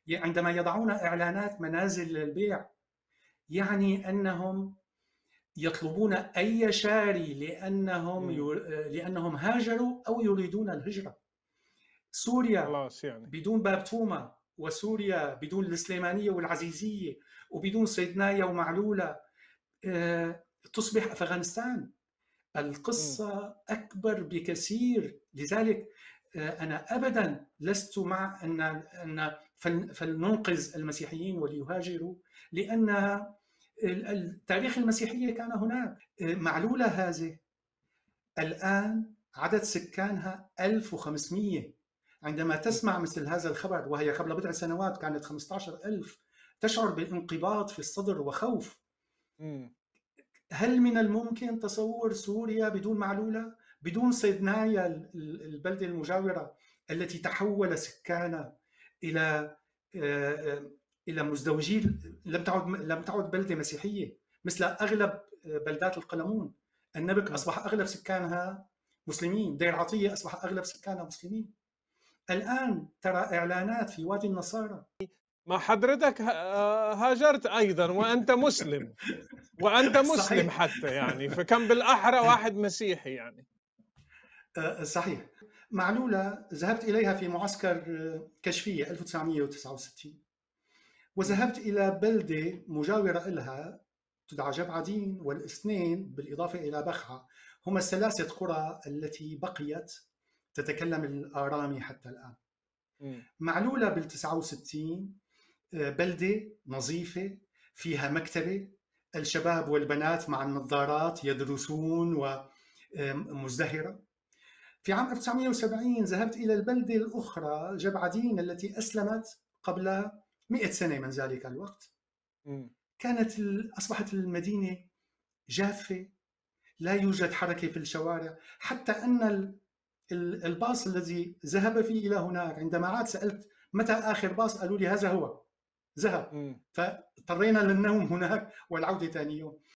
عندما يضعون إعلانات منازل للبيع، يعني أنهم يطلبون أي شاري لأنهم هاجروا أو يريدون الهجرة. سوريا خلاص يعني. بدون باب توما، وسوريا بدون السليمانية والعزيزية، وبدون صيدنايا ومعلولة تصبح أفغانستان. إمم. القصة أكبر بكثير. لذلك أنا أبدا لست مع أن فلننقذ المسيحيين وليهاجروا، لأن تاريخ المسيحية كان هناك. معلولة هذه الآن عدد سكانها 1500. عندما إمم. تسمع مثل هذا الخبر، وهي قبل بضع سنوات كانت 15,000، تشعر بانقباض في الصدر وخوف. إمم. هل من الممكن تصور سوريا بدون معلولة؟ بدون صيدنايا البلدة المجاورة التي تحول سكانها إلى إلى مزدوجي، لم تعد بلدة مسيحية مثل أغلب بلدات القلمون. النبك إمم. أصبح أغلب سكانها مسلمين، دير عطية أصبح أغلب سكانها مسلمين. الآن ترى إعلانات في وادي النصارى. ما حضرتك هاجرت أيضًا وأنت مسلم، وأنت مسلم صحيح. حتى يعني، فكان بالأحرى واحد مسيحي يعني. صحيح. معلولة ذهبت إليها في معسكر كشفية 1969، إمم. وذهبت إلى بلدة مجاورة إلها تدعى جبعدين والإسنين، بالإضافة إلى بخعة. هما الثلاثة قرى التي بقيت تتكلم الآرامي حتى الآن. إمم. معلولة بال69 بلدة نظيفة فيها مكتبة، الشباب والبنات مع النظارات يدرسون ومزدهرة. في عام 1970 ذهبت إلى البلدة الأخرى جبعدين التي أسلمت قبل 100 سنة من ذلك الوقت. إمم. أصبحت المدينة جافة، لا يوجد حركة في الشوارع، حتى أن الباص الذي ذهب فيه إلى هناك، عندما عاد سألت متى آخر باص، قالوا لي هذا هو ذهب. إمم. فاضطرينا للنوم هناك والعودة ثاني يوم.